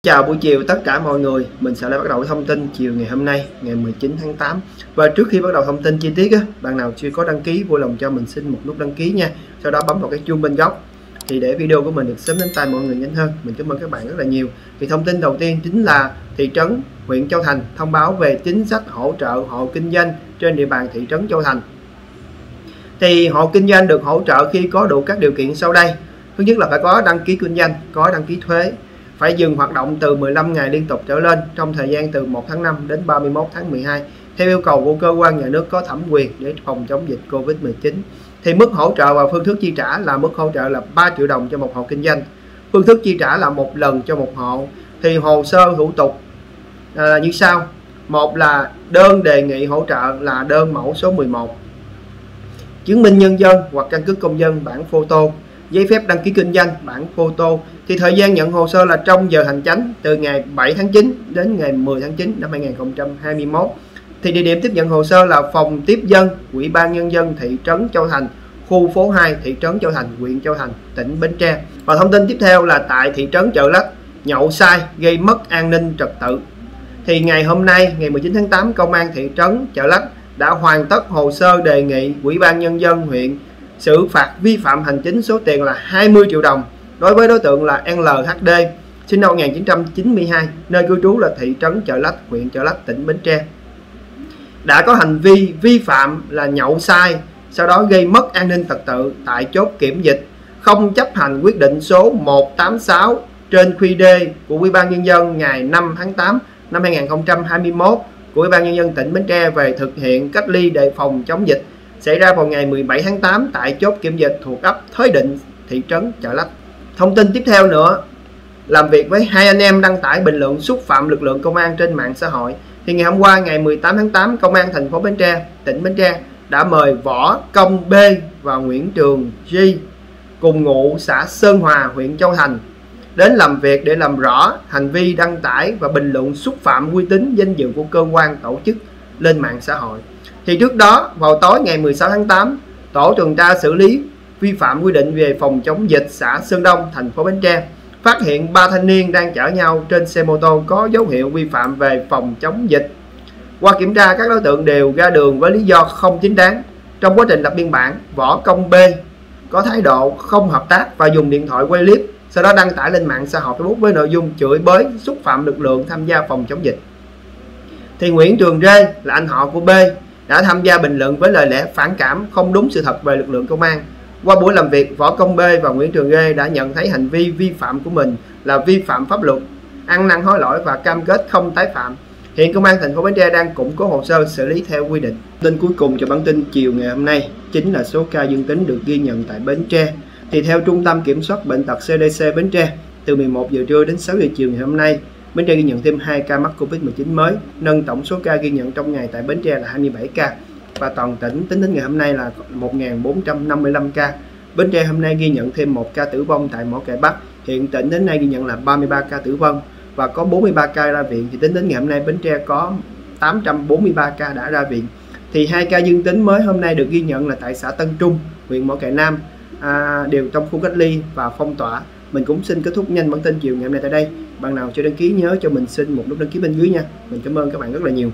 Chào buổi chiều tất cả mọi người, mình sẽ lại bắt đầu thông tin chiều ngày hôm nay, ngày 19 tháng 8. Và trước khi bắt đầu thông tin chi tiết bạn nào chưa có đăng ký vui lòng cho mình xin một nút đăng ký nha. Sau đó bấm vào cái chuông bên góc thì để video của mình được sớm đến tay mọi người nhanh hơn. Mình cảm ơn các bạn rất là nhiều. Thì thông tin đầu tiên chính là thị trấn huyện Châu Thành thông báo về chính sách hỗ trợ hộ kinh doanh trên địa bàn thị trấn Châu Thành. Thì hộ kinh doanh được hỗ trợ khi có đủ các điều kiện sau đây. Thứ nhất là phải có đăng ký kinh doanh, có đăng ký thuế, phải dừng hoạt động từ 15 ngày liên tục trở lên trong thời gian từ 1 tháng 5 đến 31 tháng 12 theo yêu cầu của cơ quan nhà nước có thẩm quyền để phòng chống dịch Covid-19. Thì mức hỗ trợ và phương thức chi trả là mức hỗ trợ là 3 triệu đồng cho một hộ kinh doanh. Phương thức chi trả là một lần cho một hộ. Thì hồ sơ thủ tục là như sau. Một là đơn đề nghị hỗ trợ là đơn mẫu số 11, chứng minh nhân dân hoặc căn cước công dân bản photo, giấy phép đăng ký kinh doanh bản photo. Thì thời gian nhận hồ sơ là trong giờ hành chánh từ ngày 7 tháng 9 đến ngày 10 tháng 9 năm 2021. Thì địa điểm tiếp nhận hồ sơ là phòng tiếp dân Ủy ban Nhân dân thị trấn Châu Thành, khu phố 2 thị trấn Châu Thành, huyện Châu Thành, tỉnh Bến Tre. Và thông tin tiếp theo là tại thị trấn Chợ Lách nhậu sai gây mất an ninh trật tự. Thì ngày hôm nay ngày 19 tháng 8, công an thị trấn Chợ Lách đã hoàn tất hồ sơ đề nghị Ủy ban Nhân dân huyện xử phạt vi phạm hành chính số tiền là 20 triệu đồng đối với đối tượng là LHD, sinh năm 1992, nơi cư trú là thị trấn Chợ Lách, huyện Chợ Lách, tỉnh Bến Tre. Đã có hành vi vi phạm là nhậu sai, sau đó gây mất an ninh trật tự tại chốt kiểm dịch, không chấp hành quyết định số 186 trên QĐ của Ủy ban Nhân dân ngày 5 tháng 8 năm 2021 của Ủy ban Nhân dân tỉnh Bến Tre về thực hiện cách ly để phòng chống dịch xảy ra vào ngày 17 tháng 8 tại chốt kiểm dịch thuộc ấp Thới Định, thị trấn Chợ Lách. Thông tin tiếp theo nữa, làm việc với hai anh em đăng tải bình luận xúc phạm lực lượng công an trên mạng xã hội. Thì ngày hôm qua ngày 18 tháng 8, công an thành phố Bến Tre, tỉnh Bến Tre đã mời Võ Công B và Nguyễn Trường G cùng ngụ xã Sơn Hòa, huyện Châu Thành đến làm việc để làm rõ hành vi đăng tải và bình luận xúc phạm uy tín danh dự của cơ quan tổ chức lên mạng xã hội. Thì trước đó vào tối ngày 16 tháng 8, tổ tuần tra xử lý vi phạm quy định về phòng chống dịch xã Sơn Đông, thành phố Bến Tre phát hiện 3 thanh niên đang chở nhau trên xe mô tô có dấu hiệu vi phạm về phòng chống dịch. Qua kiểm tra, các đối tượng đều ra đường với lý do không chính đáng. Trong quá trình lập biên bản, Võ Công B có thái độ không hợp tác và dùng điện thoại quay clip, sau đó đăng tải lên mạng xã hội Facebook với nội dung chửi bới, xúc phạm lực lượng tham gia phòng chống dịch. Thì Nguyễn Trường Rê là anh họ của B đã tham gia bình luận với lời lẽ phản cảm, không đúng sự thật về lực lượng công an. Qua buổi làm việc, Võ Công B và Nguyễn Trường Rê đã nhận thấy hành vi vi phạm của mình là vi phạm pháp luật, ăn năn hối lỗi và cam kết không tái phạm. Hiện công an thành phố Bến Tre đang củng cố hồ sơ xử lý theo quy định. Tin cuối cùng cho bản tin chiều ngày hôm nay chính là số ca dương tính được ghi nhận tại Bến Tre. Thì theo Trung tâm Kiểm soát Bệnh tật CDC Bến Tre, từ 11 giờ trưa đến 6 giờ chiều ngày hôm nay, Bến Tre ghi nhận thêm 2 ca mắc Covid-19 mới, nâng tổng số ca ghi nhận trong ngày tại Bến Tre là 27 ca. Và toàn tỉnh tính đến ngày hôm nay là 1.455 ca. Bến Tre hôm nay ghi nhận thêm 1 ca tử vong tại mỏ Cày Bắc. Hiện tỉnh đến nay ghi nhận là 33 ca tử vong và có 43 ca ra viện. Thì tính đến ngày hôm nay Bến Tre có 843 ca đã ra viện. Thì 2 ca dương tính mới hôm nay được ghi nhận là tại xã Tân Trung, huyện Mỏ Cày Nam, đều trong khu cách ly và phong tỏa. Mình cũng xin kết thúc nhanh bản tin chiều ngày hôm nay tại đây. Bạn nào chưa đăng ký nhớ cho mình xin một nút đăng ký bên dưới nha. Mình cảm ơn các bạn rất là nhiều.